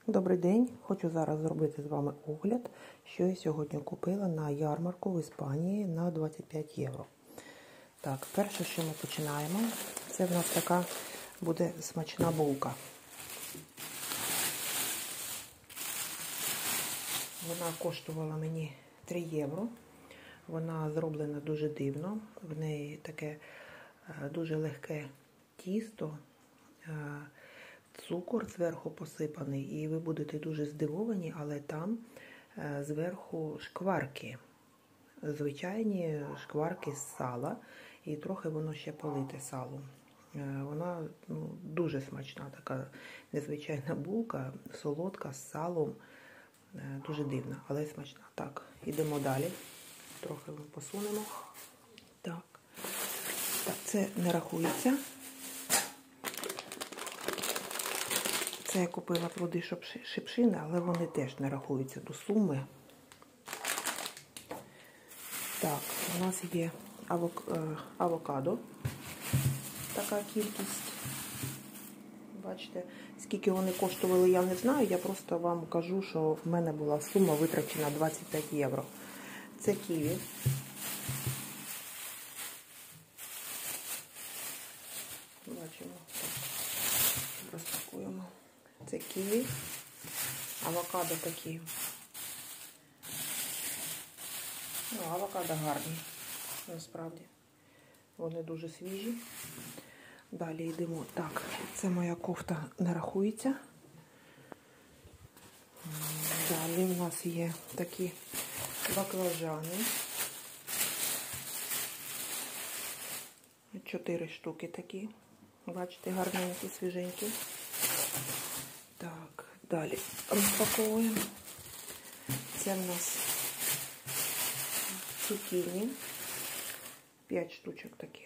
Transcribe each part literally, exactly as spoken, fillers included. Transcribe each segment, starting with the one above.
Добрий день! Хочу зараз зробити з вами огляд, що я сьогодні купила на ярмарку в Іспанії на двадцять п'ять євро. Так, перше, що ми починаємо, це в нас така буде смачна булка. Вона коштувала мені три євро. Вона зроблена дуже дивно. В неї таке дуже легке тісто. Цукор зверху посипаний, і ви будете дуже здивовані, але там е, зверху шкварки, звичайні шкварки з сала, і трохи воно ще полите салом. Е, вона ну, дуже смачна, така незвичайна булка, солодка, з салом, е, дуже дивна, але смачна. Так, йдемо далі, трохи ми посунемо. Так, так, це не рахується. Це я купила плоди шипшини, але вони теж не рахуються до суми. Так, у нас є авок... авокадо. Така кількість. Бачите, скільки вони коштували, я не знаю. Я просто вам кажу, що в мене була сума витрачена двадцять п'ять євро. Це ківі. Бачимо. Так. Розпакуємо. Це ківі, авокадо такі. Ну, авокадо гарні, насправді. Вони дуже свіжі. Далі йдемо. Так, це моя кофта не рахується. Далі у нас є такі баклажани. Чотири штуки такі. Бачите, гарненькі, свіженькі. Так, далі розпаковуємо. Це в нас цукіні. п'ять штучок таких.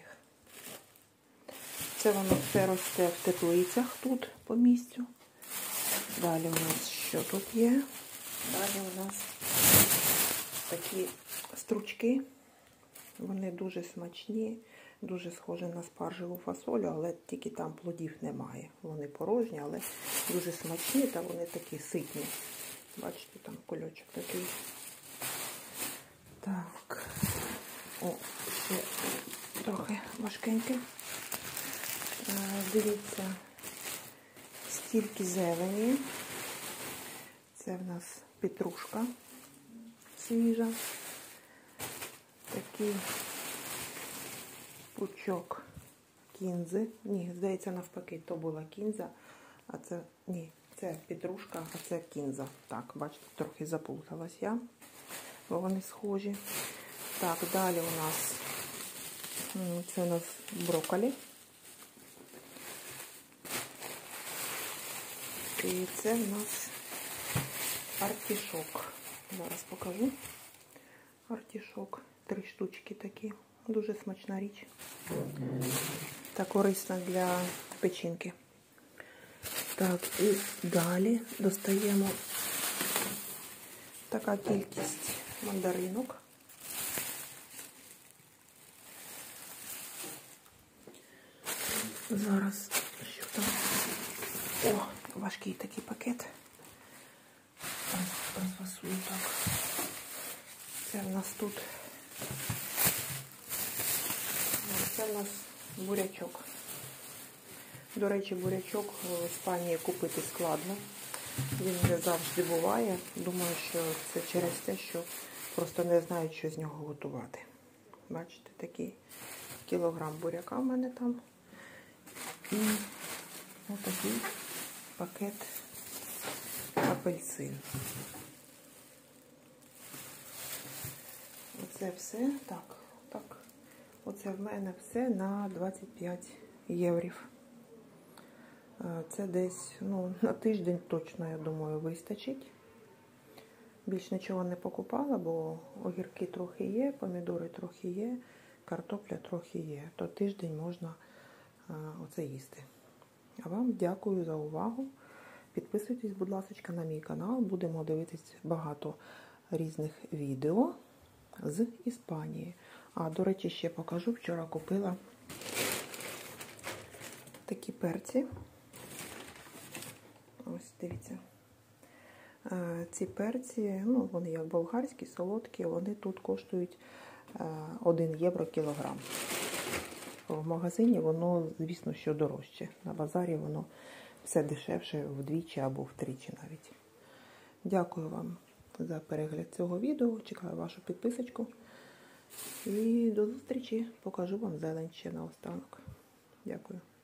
Це воно все росте в теплицях тут по місцю. Далі у нас що тут є? Далі у нас такі стручки. Вони дуже смачні. Дуже схожі на спаржеву фасолю, але тільки там плодів немає. Вони порожні, але дуже смачні, та вони такі ситні. Бачите, там кульочок такий. Так. О, ще трохи важкеньке. Дивіться, стільки зелені. Це в нас петрушка свіжа. Такий пучок кінзи. Ні, здається, навпаки, то була кінза, а це, ні, це петрушка, а це кінза. Так, бачите, трохи заплуталась я, бо вони схожі. Так, далі у нас, це у нас брокколі. І це у нас артішок. Зараз покажу. Артішок. Три штучки такі. Дуже смачна річ. Та корисна для печінки. Так, і далі достаємо така кількість мандаринок. Зараз, що там? О, важкий такий пакет. Розфасую так. Це в нас тут. Це в нас бурячок. До речі, бурячок в Іспанії купити складно. Він не завжди буває. Думаю, що це через те, що просто не знають, що з нього готувати. Бачите, такий кілограм буряка в мене там. І ось такий пакет апельсин. Оце все. Так, так. Оце в мене все на двадцять п'ять єврів. Це десь, ну, на тиждень точно, я думаю, вистачить. Більш нічого не покупала, бо огірки трохи є, помідори трохи є, картопля трохи є. То тиждень можна а, оце їсти. А вам дякую за увагу. Підписуйтесь, будь ласка, на мій канал. Будемо дивитись багато різних відео з Іспанії. А, до речі, ще покажу. Вчора купила такі перці. Ось, дивіться. Ці перці, ну, вони як болгарські, солодкі, вони тут коштують один євро кілограм. В магазині воно, звісно, що дорожче. На базарі воно все дешевше вдвічі або втричі навіть. Дякую вам за перегляд цього відео. Чекаю вашу підписочку. І до зустрічі. Покажу вам зелень ще наостанок. Дякую.